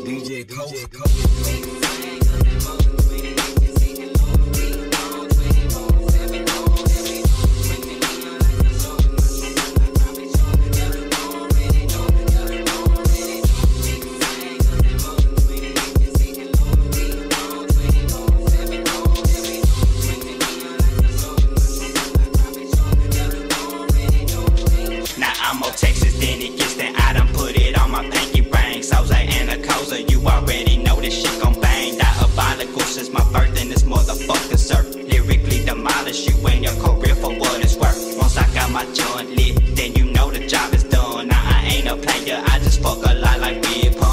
DJ Coast. Texas, then it gets that I done put it on my pinky ring. Soze and a Cosa, you already know this shit gon' bang. Diabolical since my birth in this motherfucker, sir. Lyrically demolish you and your career for what it's worth. Once I got my joint lit, then you know the job is done. Now I ain't a player, I just fuck a lot like Big